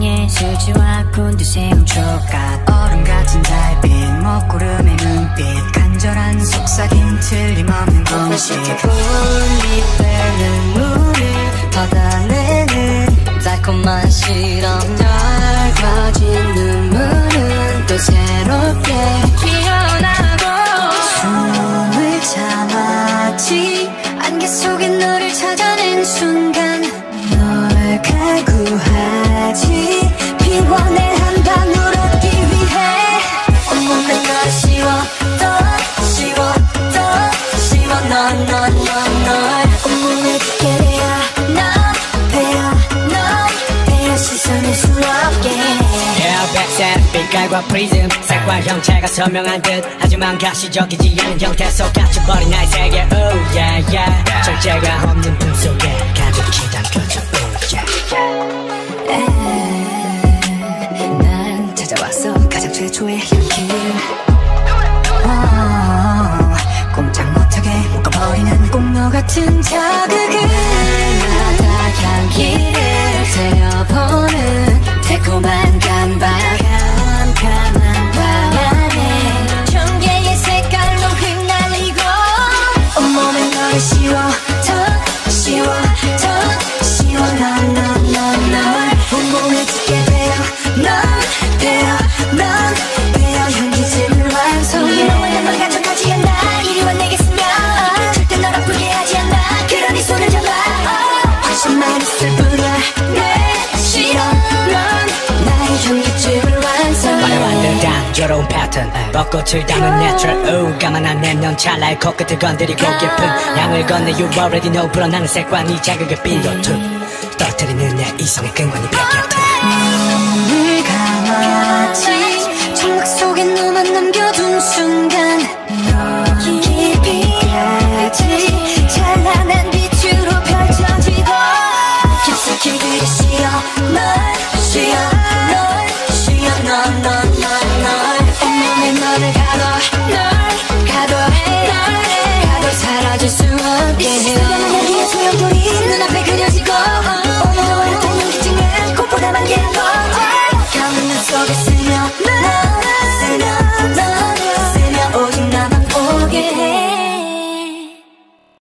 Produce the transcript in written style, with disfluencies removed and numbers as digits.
향해 수지와 곤두세운 조각 얼음 같은 달빛 먹구름의 눈빛 간절한 속삭임 틀림없는 공식 잎의 눈물을 걷어내는 달콤한 실험 낡아진 눈물은 또 새롭게 피어나고 숨을 참았지 안개 속에 너를 찾아낸 순간 널 갈구하지 피원의 한 방울 얻기 위해 온몸에 널 씌워 널 온몸에 붙게 되어 넌 배어 시선을 수없게 백색 빛깔과 프리즘 색과 형체가 선명한 듯 하지만 가시적이지 않은 형태 속 갇혀버린 나의 세계 Oh yeah yeah 절제가 없는 품속에 가득히 담겨져 Oh yeah 난 찾아왔어 가장 최초의 향기를 꼼짝 못하게 묶어버리는 공로 같은 자극을 날마다 향기를 새어보는 달콤한 깜깜한 밤 안에 전개의 색깔로 흩날리고 온몸에 널 씌워 널 온몸에 짙게 배어 넌 배어 향기질을 완성해 너와 날 가져가지 않아 이리와 내게 스며 절대 널 아프게 하지 않아 그러니 손을 잡아 훨씬만 있을 뿐이야 내 실험 넌 나의 향기질을 완성해 화려한 듯한 조로운 패턴 벚꽃을 담은 내추럴 까만한 내면 찰나의 코끝을 건드리고 깊은 향을 건네 You already know 불어나는 색과 네 자극을 빈도툭 떨어뜨리는 내 이성의 근원이 뺏겼다 눈을 감았지 청각 속에 너만 남겨둔 순간